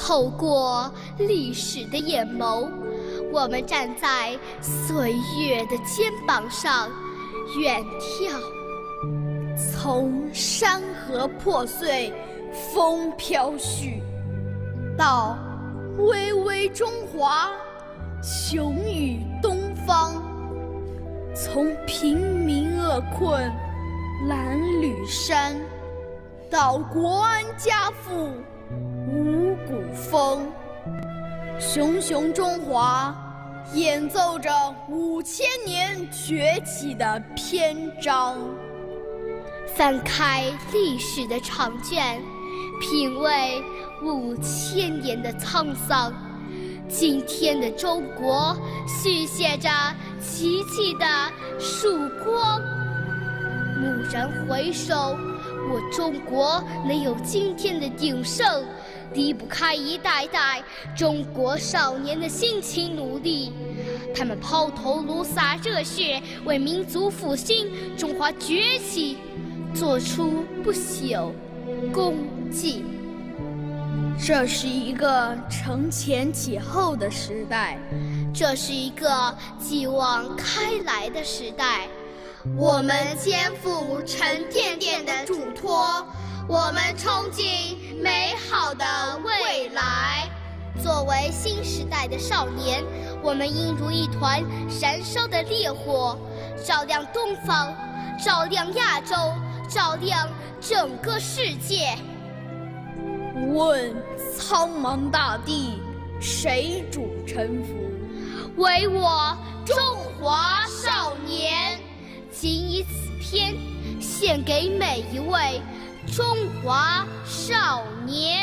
透过历史的眼眸，我们站在岁月的肩膀上远眺， 从山河破碎风飘絮，到巍巍中华雄与东方，从平民厄困褴褛山，到国安家父五谷丰，熊熊中华演奏着5000年崛起的篇章。 翻开历史的长卷，品味5000年的沧桑，今天的中国续写着奇迹的曙光。蓦然回首，我中国能有今天的鼎盛，离不开一代代中国少年的辛勤努力。他们抛头颅洒热血，为民族复兴、中华崛起做出不朽功绩。 这是一个承前启后的时代， 这是一个继往开来的时代。我们肩负沉甸甸的嘱托，我们憧憬美好的未来。作为新时代的少年，我们应如一团燃烧的烈火，照亮东方，照亮亚洲，照亮整个世界。 问苍茫大地，谁主沉浮？ 唯我中华少年。仅以此篇献给每一位中华少年。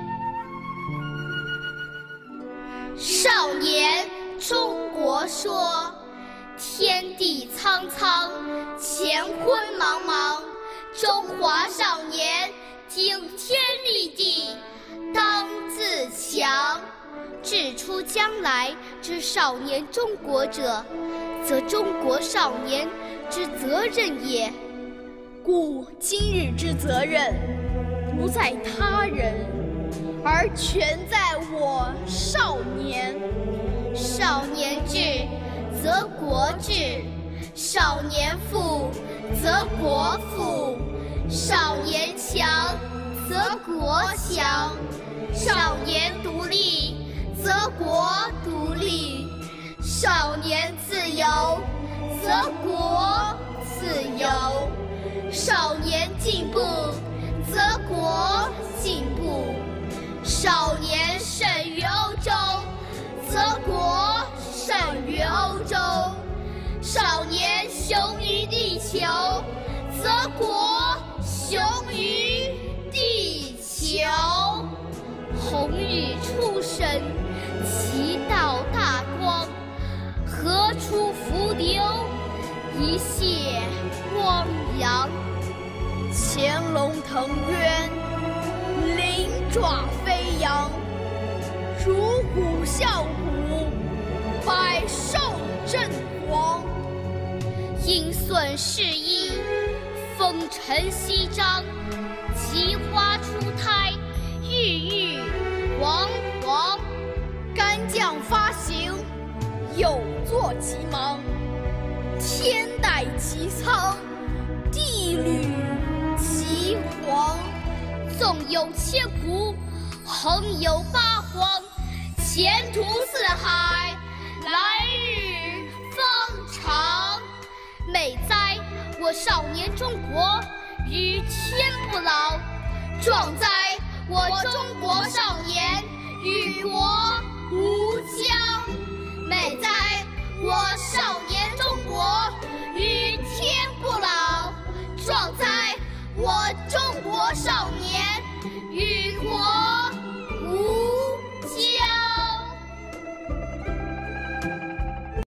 少年中国说，天地苍苍，乾坤茫茫，中华少年顶天立地，当自强。指出将来之少年中国者，则中国少年之责任也。 故今日之责任，不在他人，而全在我少年。 少年智，则国智；少年富，则国富；少年强，则国强；少年独立，则国独立；少年自由，则国自由；少年进步，则国进步；少年胜于欧洲，则国胜于欧洲；少年雄于地球，则国雄于地球。红日初升，其道大光，河出伏流，一泻汪洋。 潜龙腾渊，鳞爪飞扬，乳虎啸虎，百兽震惶。 鹰隼试翼，风尘翕张，奇花初胎，郁郁皇皇。 干将发行，有作其芒。天戴其苍，地履其黄。 纵有千古，横有八荒。前途似海，来日方长。美哉我少年中国，与天不老；壮哉我中国少年，与国无疆。美哉我少年中国，与天不老；壮哉我中国少年。